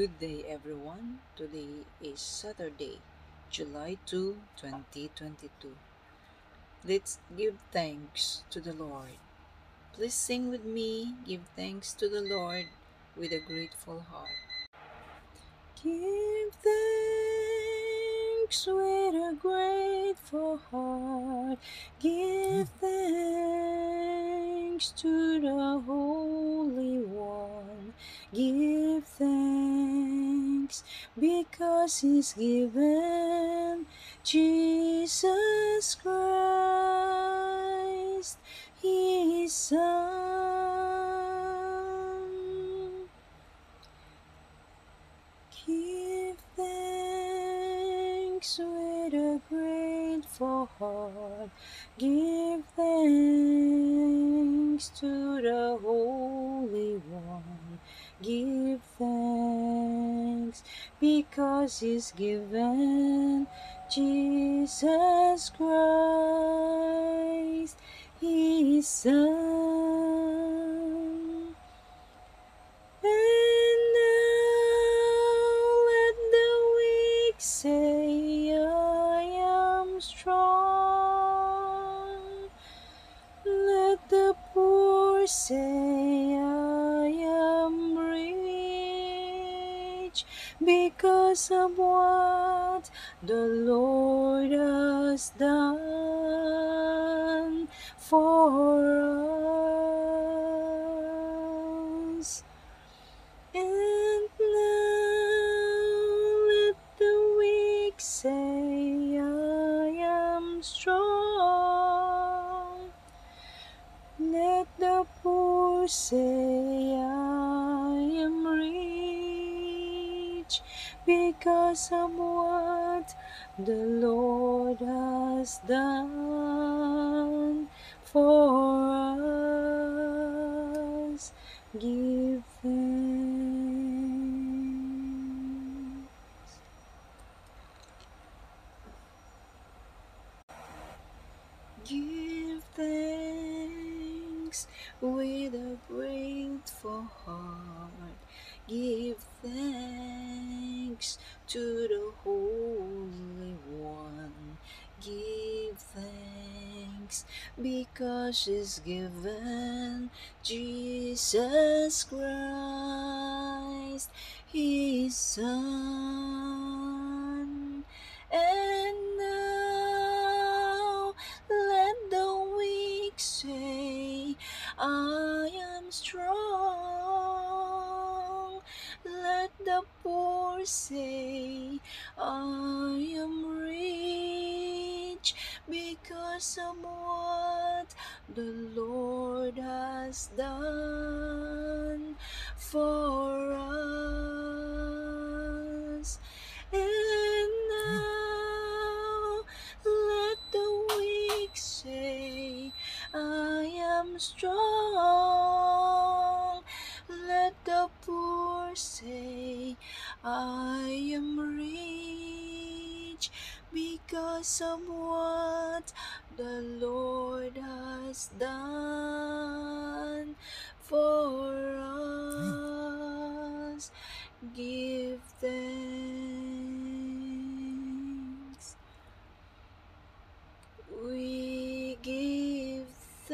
Good day, everyone. Today is Saturday, July 2, 2022. Let's give thanks to the Lord. Please sing with me. Give thanks to the Lord with a grateful heart. Give thanks with a grateful heart. Give thanks to the Holy One. Give thanks because He's given Jesus Christ, His Son. Give thanks with a grateful heart. Give thanks to the Holy One. Give thanks because He's given Jesus Christ, His Son. And now let the weak say, I am strong. Let the poor say, I am rich because of what the Lord has done for us. And now let the weak say, I am strong. Let the poor say, I am rich because of what the Lord has done for us. Give thanks. Give thanks with a grateful heart. Give thanks to the Holy One. Give thanks because He's given Jesus Christ, His Son. And now let the weak say, I am strong. Let the poor say, I am rich because of what the Lord has done for us. And now let the weak say, I am strong. Let the poor say, I am rich because of what the Lord has done for us. Give thanks. We give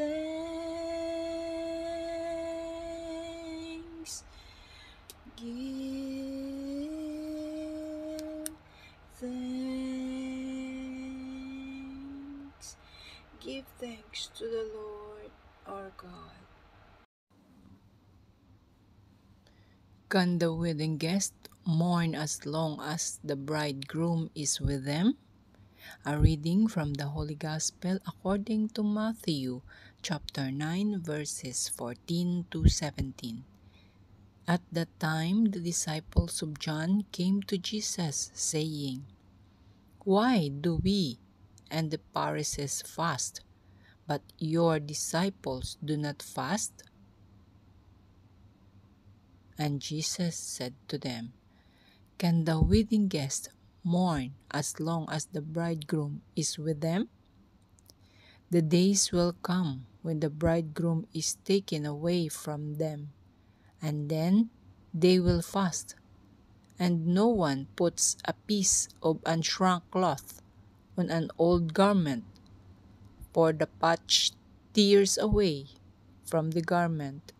thanks. Give thanks. Give thanks to the Lord our God. Can the wedding guest mourn as long as the bridegroom is with them? A reading from the Holy Gospel according to Matthew, chapter 9, verses 14 to 17. At that time, the disciples of John came to Jesus, saying, Why do we and the Pharisees fast, but your disciples do not fast? And Jesus said to them, Can the wedding guest mourn as long as the bridegroom is with them? The days will come when the bridegroom is taken away from them, and then they will fast. and no one puts a piece of unshrunk cloth on an old garment, for the patch tears away from the garment,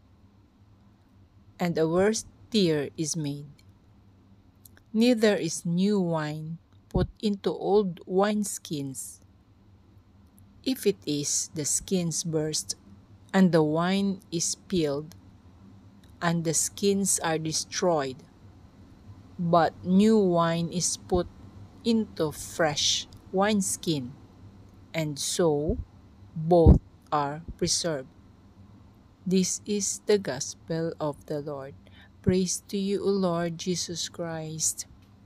and a worse tear is made. Neither is new wine put into old wineskins. If it is, the skins burst, and the wine is spilled, and the skins are destroyed. But new wine is put into fresh wineskin, and so both are preserved. This is the gospel of the Lord. Praise to you, O Lord Jesus Christ.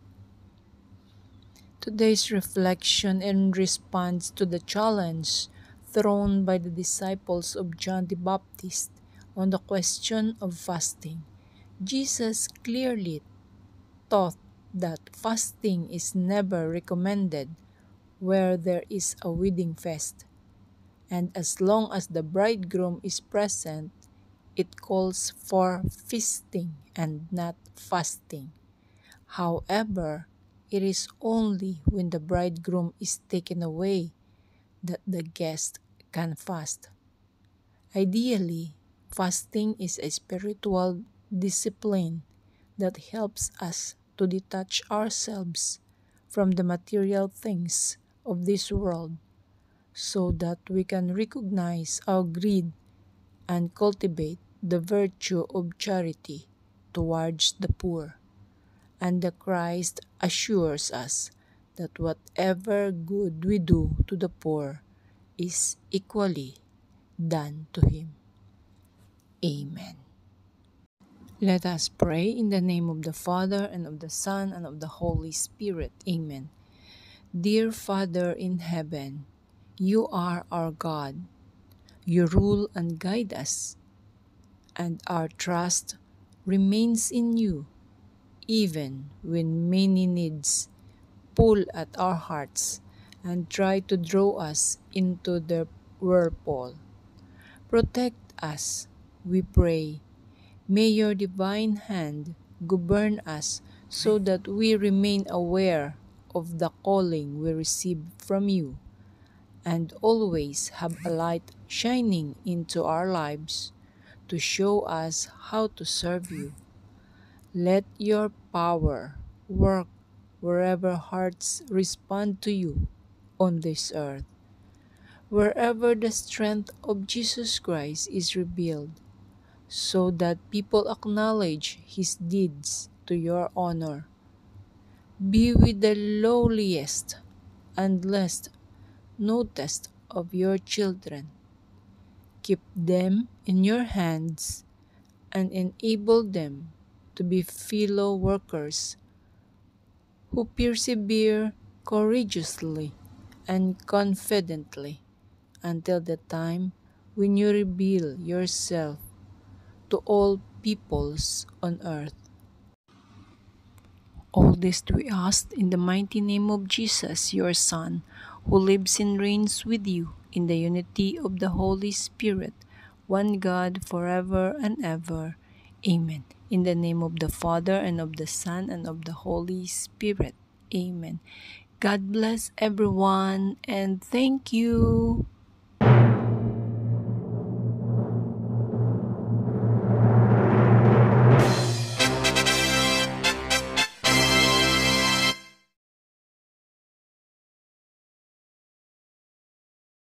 Today's reflection in response to the challenge thrown by the disciples of John the Baptist on the question of fasting. Jesus clearly taught that fasting is never recommended where there is a wedding feast, and as long as the bridegroom is present, it calls for feasting and not fasting. However, it is only when the bridegroom is taken away that the guest can fast. Ideally, fasting is a spiritual discipline that helps us to detach ourselves from the material things of this world so that we can recognize our greed and cultivate the virtue of charity towards the poor. And the Christ assures us that whatever good we do to the poor is equally done to him. Amen. Let us pray in the name of the Father, and of the Son, and of the Holy Spirit. Amen. Dear Father in heaven, you are our God. You rule and guide us, and our trust remains in you, even when many needs pull at our hearts and try to draw us into the whirlpool. Protect us, we pray. May your divine hand govern us so that we remain aware of the calling we receive from you, and always have a light shining into our lives to show us how to serve you. Let your power work wherever hearts respond to you on this earth. Wherever the strength of Jesus Christ is revealed, so that people acknowledge his deeds to your honor. Be with the lowliest and least noticed of your children. Keep them in your hands and enable them to be fellow workers who persevere courageously and confidently until the time when you reveal yourself to all peoples on earth. All this we ask in the mighty name of Jesus, your Son, who lives and reigns with you in the unity of the Holy Spirit, one God, forever and ever. Amen. In the name of the Father, and of the Son, and of the Holy Spirit. Amen. God bless everyone, and thank you.